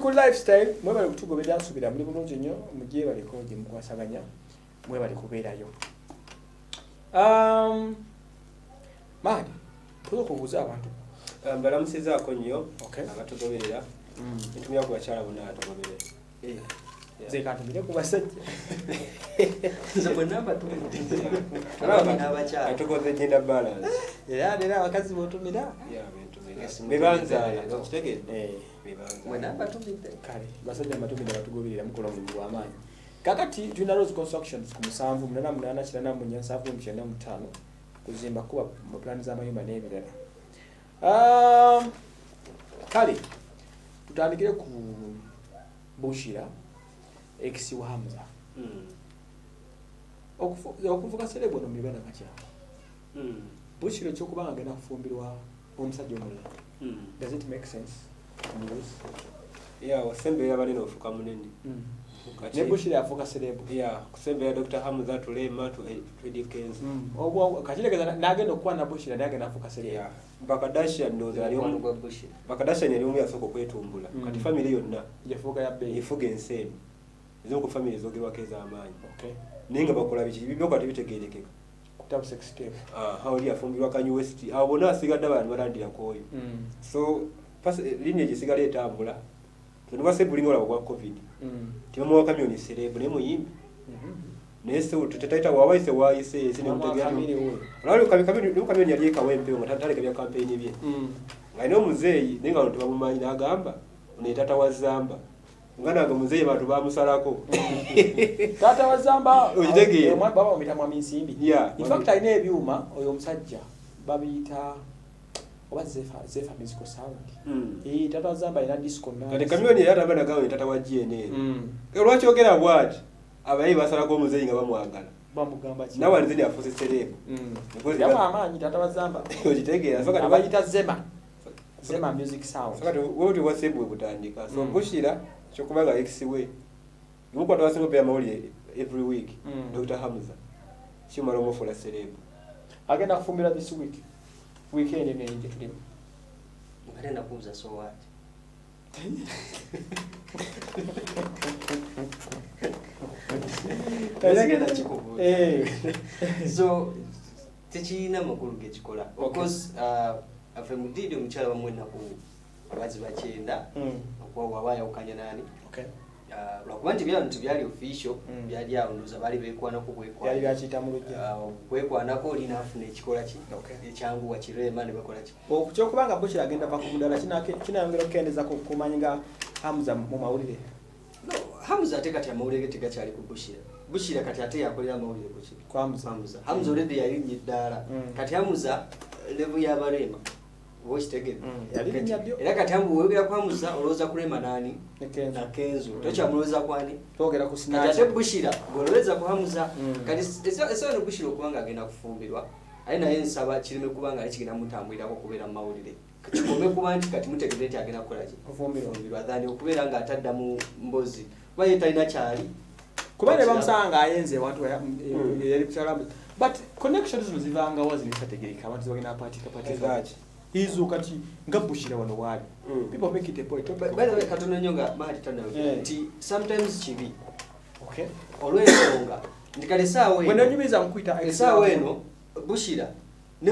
ku lifestyle mwe bali kutugoberera nsubira muri bulungi nnyo mujye baliko gye mukwasaganya mwe bali kubeerayo. Madi tuzo kubuza abantu balamusizaako nnyo okay abatugoberera ntumya ku bakyala bonna abatugoberera nze kantumire ku basajja nze mwenna tukoze gender balance era abakazi botumira bebanzaala okitegedde mwenna batumidde kale basajja batumira batugoberera mukola omulimu gw'amaanyi. Kakati tulina Rose Constructions ku 788 kuzimba kuba mu plani z'amayumba n'ebirala. Kale tutandikire ku Bushira ex wa Hamza okuvuga serebo no mibana makya Bushira kyokubanga agenda kufumbirwa omusajja omulala. Does it make sense? wasembe yabalina ofuka munene ne Bushira afuka serebo kusembe ya Dr. Hamza tulema twedikenzo kakiregeza nagenda okuwa na Bushira nagenda afuka serebo bakadasha ndoza aliyo bakadasha yali omu yasoko kwetumbula kati family yonna yafuka ya bei ifuga enseni ezo ku family zogerwako ez'amaanyi okay ninga bakola biki bibyo kwati bitegerekeka kutabu 60 hawali afumbirwa kanyu west abo bona asigadde abantu balandira koyo so lineage sigala etambula tunwa sebulingo la kwa covid timu wa kamioni serebo ne muyimbi nese tutetaita wawaise waise sine mutegera lalo kamioni yali kawempe ngatatale kabya campaign bye ngaino muzeyi ninga abantu bamumanyi nagamba unetata wazamba ngana ngo muzeyi abantu bamusalako tata wazamba ojitegeye baba omitamwa misimbi in fact aine ebyuma oyo musajja babiyita oba zefa musical sound tata wazamba ina disco na kati kamioni yata bana gawe tata wa GNL lwaki ogera bwati abayi basalako muzeyi nga bamwagala bamugamba ki nawe nzidi afuse serebo yama amanyi tata wazamba ojitegeye soka abayita zema music sound soka woti wasebwe kutandika so Bushira chokubaga exiwe nuko twasema pia mauli every week Dr. Hamza chimaro mofola serebo agenda kufumbira this weekend ne nje tulimo ngenda kuuza so what so techina makulu gechikola of course afa mudidi omukyala bamwena ku abazi bakyenda kwa wabaya ukanya nani okay lwakuba nti byantu byali official byali awunduza bali bekwana ku kwekwana yali byakita mu lujja kwekwana ko lina afune ekikola ki okay ekyangu wa kirema ne bakola ki okukyokubanga Bushira agenda pa ku mudala kinayongera okendeza ku kumanyinga Hamza mu mawulire no Hamza ate kati amawulire tegakyali ku Bushira kati ate yakolera amawulire ku ki kwa Hamza Hamza already yali nyiddala kati Hamza level ya barema voice tegede yali nyabyo era kati ambu wegera kwa Hamza oloza kulema nani na Kenzo tocha muloza kwani togera ku Sinach ate Bushira goloweza ku Hamza kati eso no Bushira okubanga agenda kufumbirwa aina yensaba kirime kubanga akigenda mutambulira ko kubera mawulire kikome kuba nti kati mutegede ati agenda kukola ki kufumbirwa dhani okubera nga atadda mu mbozi bayeta ina kyali kubane bamusanga ayenze watu yali kuchalamu but connections zivanga wazi nisategerika abantu bagina party zachi hizo kati nga Bushira wano wali people make it a point by the way katona nyonga mahali tana nti sometimes chibi okay always onga ndikale sawa weno when nyumiza mkuita sawa weno Bushira ne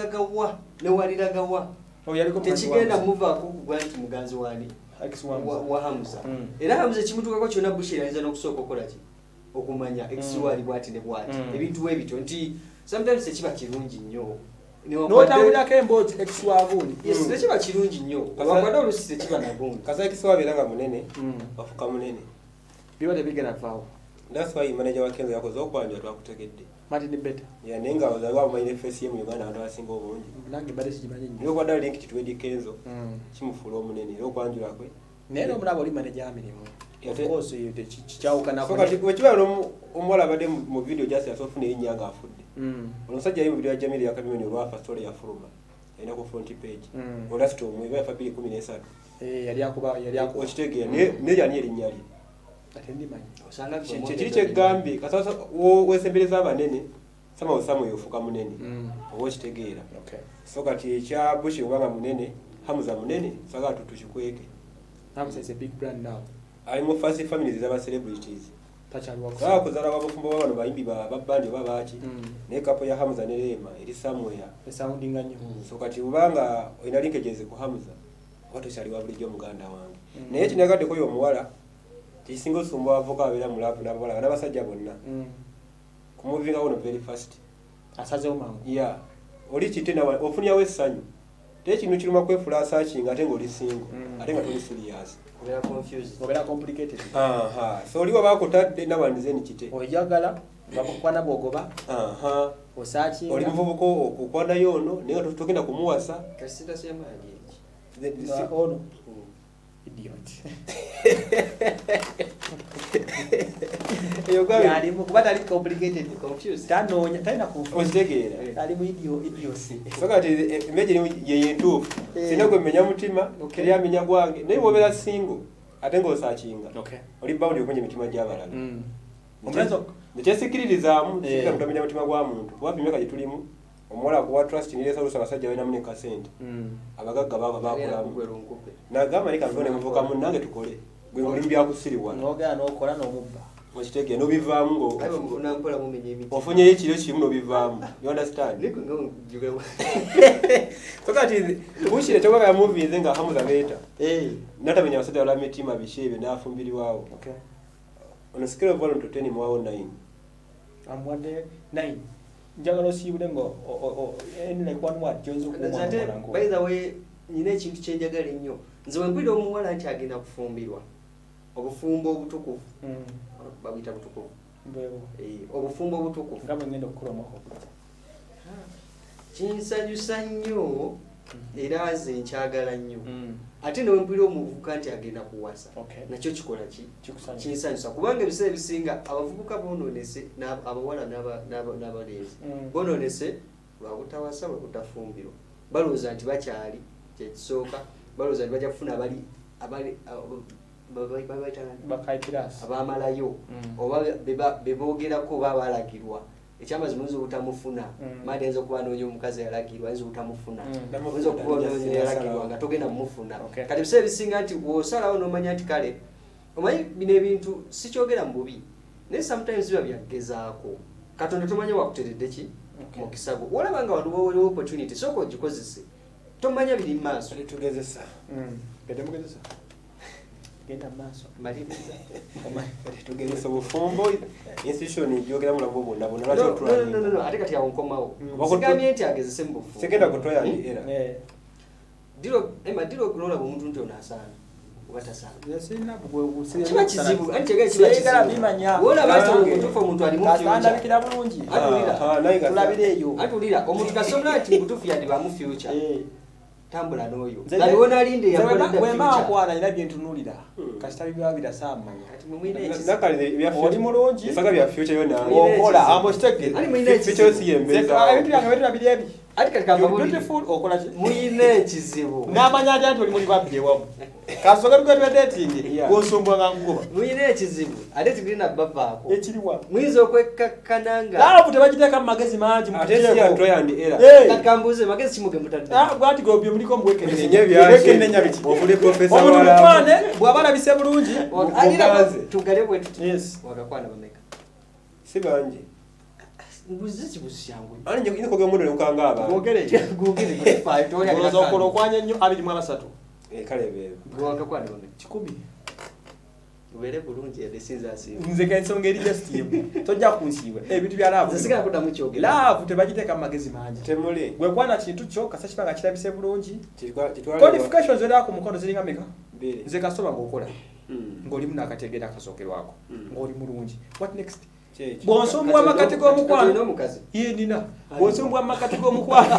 waliraga wa yali ko techigenda move akugwa nti muganzi wani wa Hamza era Hamza kimutukako kyona Bushira aliza nokusooka okola ki okumanya exiwali bwati ne bwati ebintu ebito nti sometimes ekiba kirungi nnyo no tawula kembozi exiwabuni yes ekiba kirungi nnyo abakwada olusi ekiba nagundi kasa exiwa biranga munene bafuka munene biba bigena vaawo that's why manager wa Kenzo yakoze okwanja twakutegedde mati ni better nenga wazalwa mu face mu Uganda abantu asinga obungi nange bade sijimanyi nyo kwada link kitwedi Kenzo kimufulo munene ro kwanjula kwe nero mulabo oli manager amirimu of course you the chichauka na so kati kwechiba no omola bade mu video just yasofune yinyanga afudde onosajja yi mu video ya Jamili ya kamiyoni olwafa story ya Furuma ina ku front page olasto mu iba fabili 13 yali akuba okitegera ne yani elinyali atendi manyi osanga kye gambi kasasa wesembeleza abanene sama osamo yofuka munene obo kitegeera okay so kati kya Bushi obanga munene Hamza munene saga tutuchikweke Hamuza is a big brand now. alimu first families z'aba celebrities Tachaliwa saa kuzala wabufumbo bano bayimbi babandi babachi ne kapo ya Hamza ne Rema eri somewhere sounding nyo so kati ubanga ina linkages ku Hamza watu shaliwa bulijjo muganda wange naye kinagadde ko yo muwala kisingo sumbo avoka abera mulapu n'abawala n'abasajja bonna kumuvinga wono very fast asaze omangu yeah oli kitena ofunya wesanyu te kintu kiruma kwefula searching ate ngoli single ate nga tuli serious obera confused obera complicated so oli wabako tadde n'abandizeni kite oyagala bakukwana bogoba osachi oli muvubuko okukwana yono nenga tutokenda kumuwasa kasita sema yaje ono idiot eyo gawe yali mukubata ali complicated confused tanonya taina confused ostegeera ali mu idiocy so kati imagine ye yentu sinagwe menya mutima keri amenya gwange naye wobera single ate ngo searchinga okay oli bound yokunye mitima gy'abalala omulazo nekyesikiriririzamu sikira kutamenya mutima gwa muntu wabimye kaje tulimu omuwala kuwa trust nilesa olusa basajja bena mune kasente abagagga baba bakulamu nagamba nika mbone muvuka munange tukole gwe ngoli byakusiriwa noga nokola nomubba okitege no bivaamu ngo unampola mumenye emiti ofunye ekiro kimu no bivaamu you understand niko ngo tokati bushire toka ya movies nga Hamza beta natamenya basajja bala mitima bishebe nafumbiriwao okay on a scale of 1 to 10 mwawo 9 amwade 9 njagalo sibule ngo like one word jonzo kuma by the way nyine ekintu kyenjagala ennyo nze wempulira omuwala nti agenda kufumbirwa obufumbo obutukuvu babuyita butukuvu obufumbo obutukuvu nga bwe ngenda okukola omwaka okujja kinsanyusa nnyo era nze nkyagala nnyo ate newempulira omuvubuka nti agenda kuwasa nakyo kikola ki kinsanyusa kubanga ebiseera ebisinga abavubuka bonoonese abawala n'abalenzi bonoonese lwabutawasa lwabutafumbirwa balowooza nti bakyali kyekisooka balowooza nti bajja kufuna abamalayo oba beboogerako oba balagirwa ekyamazima oyinza obutamufuna maadi ayinza okuba noonya omukazi yalagirwa ayinza obutamufuna oyinza okuba noonya yalagirwa nga togenda mumufuna kati ebiseera ebisinga nti wosalawo nomanya nti kale omanyi bino ebintu sikyogera mu bubi naye sometimes biba byagezaako katonda tomanye wakuteredde ki mukisa gwo olaba nga waliwo opportunity sooka ogikozese tomanya biri mu maaso tugezesa gedemugezesa genda maaso maliriza tugezesa bufumbo institution yogera mulamu bonna bonna no ate kati awo nkomawo sigambye nti agezese mu bufumbo sekenda kutoya ni era diro lola omuntu nti onasaana watasana yasina bugwe kiba kizibu anti chega kiba kizibu bimanya wala basi kutufa omuntu ali mu future bikira bulungi tulabire eyo atulira omuntu kasomna ati kutufu yandi ba mu future tambula noyo ngali wona alinde yakola da wema akwana ina byentunulira kasitabi bya birasamanya ati mumwine nakale bya future oli mulungi esaga bya future yona okola amostege ali mwine future siyembeza ebintu yange wetu abiri ebi ati kalika beautiful okola ki mwine kizibu namanya ati oli muri babye wamu kasoga rugwe dating gosumbwa nganguba mwine kizibu ate tigina babako ekiriwa mwizo okwekkananga laavu tebagiteka mu magezi mangi mu ate si atoya ndi era kakambuze magezi kimuge mutadde gwati gobyo muliko mweke nenya biki obule professor wala omuntu mutwane bwabala bise bulungi alira tugalebwe tuti yes wakakwana bameka sibanje mbuzizi busyangu ani nyiko ge mundo ukanga aba gogere kufa itoya ngozo okolo kwanya nnyo abiri mu abasatu kale bebe wakakwana bameka kikumi ubere bulungi yadesinza asibu nze kensonga eri just yemu tojja kunsiiwe ebintu bya laavu zisiga kuda mu kyoge laavu tebagiteka mu magezi mangi temuli gwe kwana kintu kyo kasa kibanga kirabise bulungi kitwala qualifications era ku mukono ziringa meka bere nze kasoba ngokola ngoli muna akategera akasokerwako ngoli mulungi what next bwonsombwa amakati g'omukwano ye nina bwonsombwa amakati g'omukwano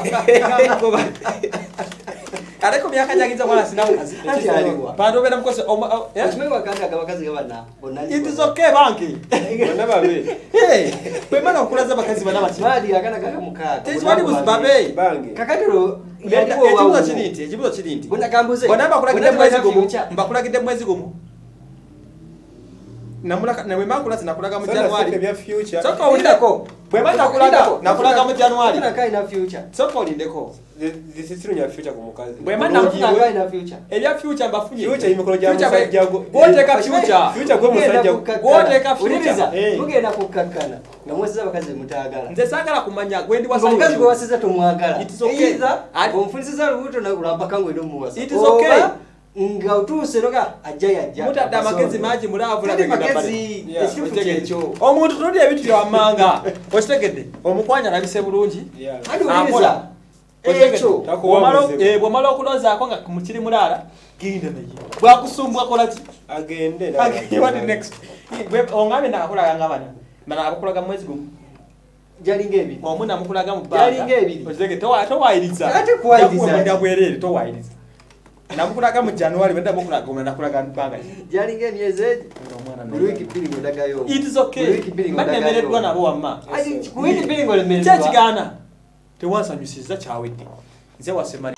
kale ko myaka nyagiza wala sina mukazi pando bena mukose okimewa kandi akabakazi gabana bonaji it is okay banki bana babe kwe mana okulaza bakazi bana bati bali akana kaka mukaka tezwali babe bangi kakatiro ekibuzo kirinti bona kambuze bona bakulagide mwezi gumu mbakulagide mwezi gumu namulaka nawe makula sinakulaga mu January bya future soko ulindeko bwe nakulaga mu January kai na future soko ulindeko zisisiru nya future ku mukazi bwe mana kai na future ebya future mbafunye future imikolo gya musajja gote ka future gwo musajja gote ka future mugenda kukakkana namwesiza bakazi mutagala nze sagala kumanya gwendi wasajja bakazi gwe wasiza tomwagala it is okay omfunisiza lubuto na kulamba kango ndo muwasa it is okay nga utuse noga ajja mutadda amagezi maji mulavula magezi ekyo omuntu tuli ebitu byamanga okitegedde omukwanya nabise bulungi hadi uliza ekyo bwomala okulozaako nga mukiri mulala genda naye bwakusumbwa kolaki agende next ongabe nakakulaga ngabana bana abakulaga mwezi gumu jalinga ebiri omuntu namukulaga mu bbanga jalinga ebiri okitegedde towayiriza ate kuwayiriza nda bwerere towayiriza namukulaga mu January benda mukulaga gomna nakulaga mpanga jalinga emyezi buli wiki bbiri ng'odagayo it is okay banemereddwa nabo wamma ku wiki bbiri ng'olemereddwa kyekigaana tewansanyusiza kyawedde nze wasemani